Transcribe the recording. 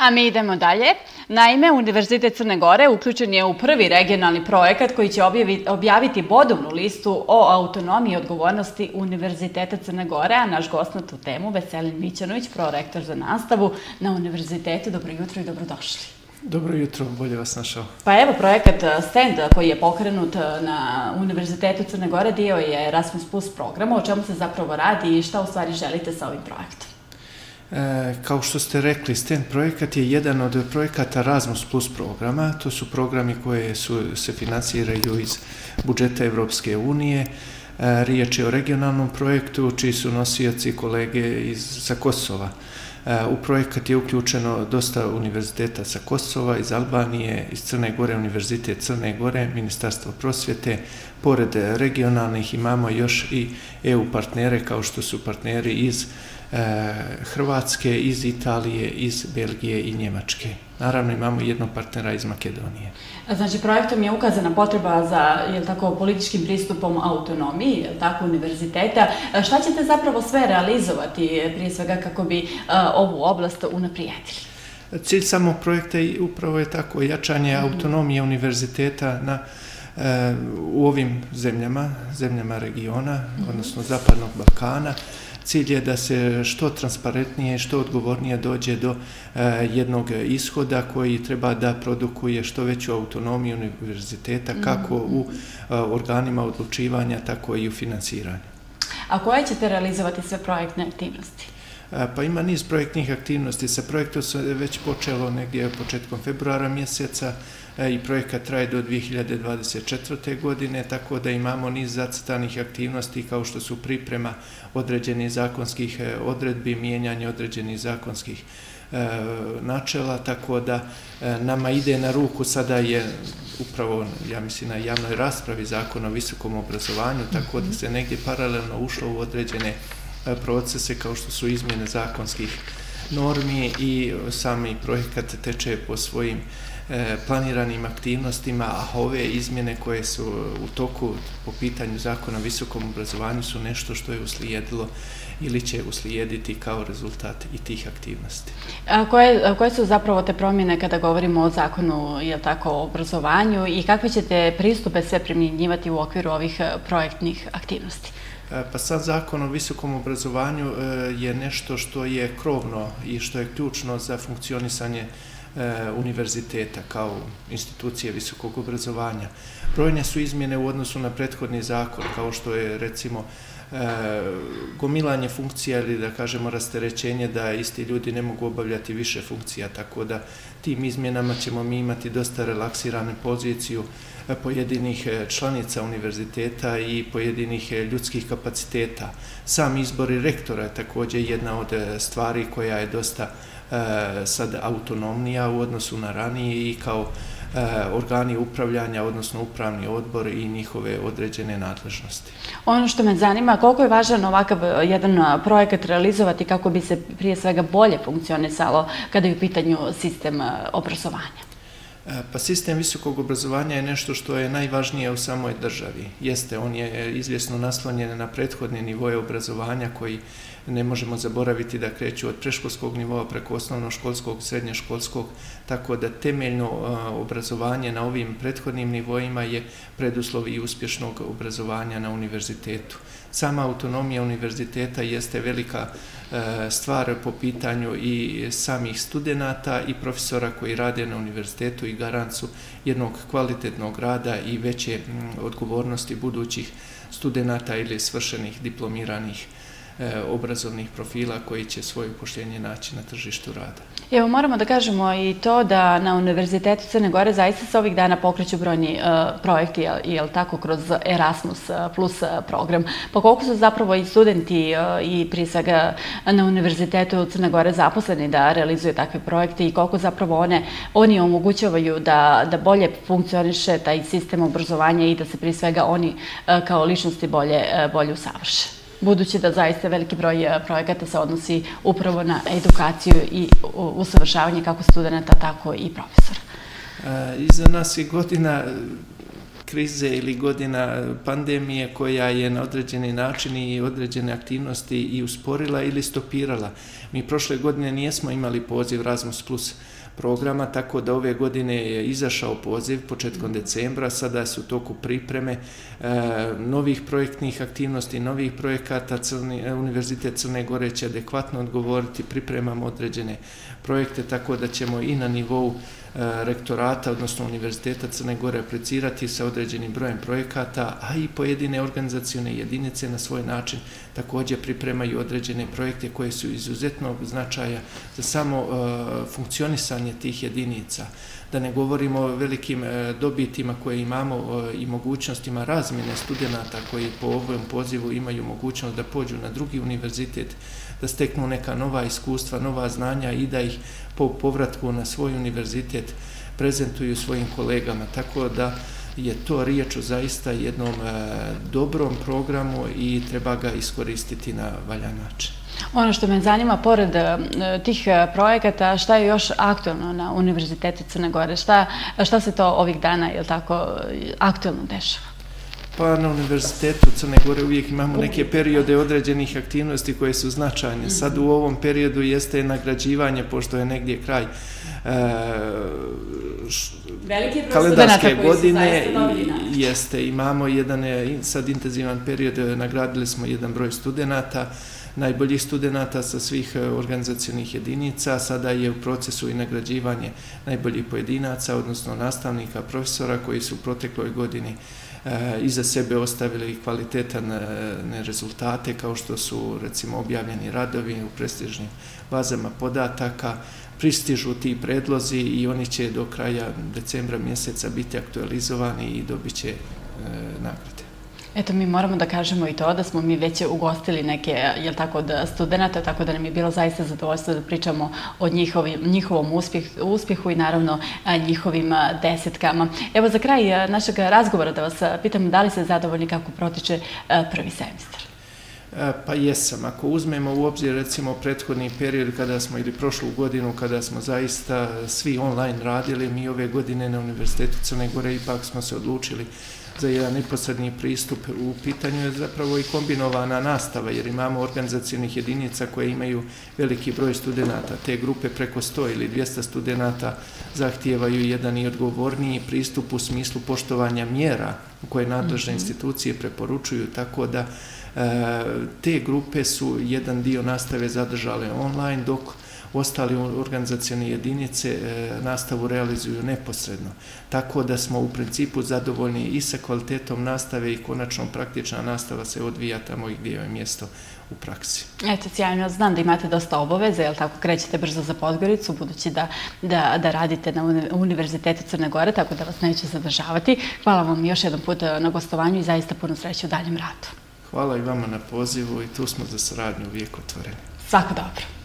A mi idemo dalje. Naime, Univerzitet Crne Gore uključen je u prvi regionalni projekat koji će objaviti bodovnu listu o autonomiji i odgovornosti Univerziteta Crne Gore, a naš gost na tu temu, Veselin Mićanović, prorektor za nastavu na Univerzitetu. Dobro jutro i dobrodošli. Dobro jutro, bolje vas našao. Pa evo, projekat STEND koji je pokrenut na Univerzitetu Crne Gore dio je Erasmus Plus programa. O čemu se zapravo radi i šta u stvari želite sa ovim projektom? Kao što ste rekli, STEND projekat je jedan od projekata Erasmus Plus programa. To su programi koje se finansiraju iz budžeta Evropske unije. Riječ je o regionalnom projektu čiji su nosioci kolege sa Kosova. U projekat je uključeno dosta univerziteta sa Kosova, iz Albanije, iz Crne Gore, Univerzitet Crne Gore, Ministarstvo prosvjete. Pored regionalnih imamo još i EU partnere kao što su partneri iz Hrvatske, iz Italije, iz Belgije i Njemačke. Naravno imamo jednog partnera iz Makedonije. Znači, projektom je ukazana potreba za, političkim pristupom autonomiji, univerziteta. Šta ćete zapravo sve realizovati, prije svega, kako bi ovu oblast unaprijedili? Cilj samog projekta upravo je tako jačanje autonomije univerziteta u ovim zemljama regiona, odnosno Zapadnog Balkana. Cilj je da se što transparentnije i što odgovornije dođe do jednog ishoda koji treba da produkuje što veću autonomiju univerziteta, kako u organima odlučivanja, tako i u finansiranju. A koje ćete realizovati sve projektne aktivnosti? Pa ima niz projektnih aktivnosti. Sa projektom se već počelo negdje početkom februara mjeseca i projekat traje do 2024. godine, tako da imamo niz zacrtanih aktivnosti kao što su priprema određenih zakonskih odredbi, mijenjanje određenih zakonskih načela, tako da nama ide na ruku, sada je upravo, ja mislim, na javnoj raspravi Zakon o visokom obrazovanju, tako da se negdje paralelno ušlo u određene procese kao što su izmjene zakonskih normi i sami projekat teče po svojim planiranim aktivnostima, a ove izmjene koje su u toku po pitanju Zakona o visokom obrazovanju su nešto što je uslijedilo ili će uslijediti kao rezultat i tih aktivnosti. Koje su zapravo te promjene kada govorimo o Zakonu o obrazovanju i kakve ćete pristupe sve primjenjivati u okviru ovih projektnih aktivnosti? Pa sad Zakon o visokom obrazovanju je nešto što je krovno i što je ključno za funkcionisanje univerziteta kao institucije visokog obrazovanja. Brojne su izmjene u odnosu na prethodni zakon, kao što je recimo gomilanje funkcija ili da kažemo rasterećenje da isti ljudi ne mogu obavljati više funkcija, tako da tim izmjenama ćemo mi imati dosta relaksiranu poziciju pojedinih članica univerziteta i pojedinih ljudskih kapaciteta. Sam izbor rektora je također jedna od stvari koja je dosta sad autonomnija u odnosu na ranije i kao organi upravljanja, odnosno upravni odbor i njihove određene nadležnosti. Ono što me zanima, koliko je važan ovakav jedan projekat realizovati kako bi se prije svega bolje funkcionisalo kada je u pitanju sistem obrazovanja? Pa sistem visokog obrazovanja je nešto što je najvažnije u samoj državi. Jeste, on je izvjesno naslonjen na prethodne nivoje obrazovanja koji ne možemo zaboraviti da kreću od predškolskog nivoa preko osnovnoškolskog, srednjoškolskog, tako da temeljno obrazovanje na ovim prethodnim nivoima je preduslov i uspješnog obrazovanja na univerzitetu. Sama autonomija univerziteta jeste velika stvar po pitanju i samih studenata i profesora koji rade na univerzitetu i garant su jednog kvalitetnog rada i veće odgovornosti budućih studenata ili svršenih diplomiranih obrazovnih profila koji će svoje upošljenje naći na tržištu rada. Evo, moramo da kažemo i to da na Univerzitetu Crne Gore zaista se ovih dana pokreću brojni projekti, kroz Erasmus Plus program. Pa koliko su zapravo i studenti i prije svega na Univerzitetu Crne Gore zaposleni da realizuju takve projekte i koliko zapravo oni omogućavaju da bolje funkcioniše taj sistem obrazovanja i da se prije svega oni kao ličnosti bolje usavrše? Budući da zaista veliki broj projekata se odnosi upravo na edukaciju i usavršavanje kako studenta, tako i profesora. Iza nas je godina krize ili godina pandemije koja je na određeni način i određene aktivnosti i usporila ili stopirala. Mi prošle godine nijesmo imali poziv Erasmus Plus programa, tako da ove godine je izašao poziv početkom decembra, sada su u toku pripreme novih projektnih aktivnosti, novih projekata. Univerzitet Crne Gore će adekvatno odgovoriti, pripremamo određene projekte, tako da ćemo i na nivou rektorata, odnosno Univerziteta Crne Gore aplicirati sa određenim brojem projekata, a i pojedine organizacione jedinice na svoj način također pripremaju određene projekte koje su izuzetnog značaja za samo funkcionisanje tih jedinica. Da ne govorimo o velikim dobitima koje imamo i mogućnostima razmjene studenata koji po ovom pozivu imaju mogućnost da pođu na drugi univerzitet, da steknu neka nova iskustva, nova znanja i da ih po povratku na svoj univerzitet prezentuju svojim kolegama. Tako da je to riječ o zaista jednom dobrom programu i treba ga iskoristiti na valjan način. Ono što me zanima, pored tih projekata, šta je još aktualno na Univerzitetu Crne Gore? Šta se to ovih dana, je li tako, aktualno dešava? Pa na Univerzitetu Crne Gore uvijek imamo neke periode određenih aktivnosti koje su značajne. Sad u ovom periodu jeste nagrađivanje, pošto je negdje kraj kalendarske godine, jeste, imamo jedan sad intenzivan period, nagradili smo jedan broj studenata, najboljih studenata sa svih organizacionih jedinica. Sada je u procesu i nagrađivanje najboljih pojedinaca, odnosno nastavnika, profesora koji su u protekloj godini iza sebe ostavili kvalitetne rezultate, kao što su recimo objavljeni radovi u prestižnim bazama podataka. Pristižu ti predlozi i oni će do kraja decembra mjeseca biti aktualizovani i dobit će nagrade. Eto, mi moramo da kažemo i to da smo mi već ugostili neke, jel tako, od studenta, tako da nam je bilo zaista zadovoljstvo da pričamo o njihovom uspjehu i naravno njihovim desetkama. Evo, za kraj našeg razgovora da vas pitam da li ste zadovoljni kako protiče prvi semestar? Pa jesam. Ako uzmemo u obzir recimo prethodni period kada smo, ili prošlu godinu kada smo zaista svi online radili, mi ove godine na Univerzitetu Crne Gore ipak smo se odlučili za jedan neposredni pristup. U pitanju je zapravo i kombinovana nastava, jer imamo organizacionih jedinica koje imaju veliki broj studenata. Te grupe preko 100 ili 200 studenata zahtijevaju jedan i odgovorniji pristup u smislu poštovanja mjera koje nadležne institucije preporučuju, tako da te grupe su jedan dio nastave zadržale online, dok ostali organizacione jedinice nastavu realizuju neposredno. Tako da smo u principu zadovoljni i sa kvalitetom nastave i konačno praktična nastava se odvija tamo gdje je mjesto u praksi. Eto, sjajno, znam da imate dosta obaveza, jel tako, krećete brzo za Podgoricu, budući da radite na Univerzitetu Crne Gore, tako da vas neće zadržavati. Hvala vam još jedan put na gostovanju i zaista puno sreće u daljem radu. Hvala i vama na pozivu i tu smo za saradnju uvijek otvoreni. Svako dobro.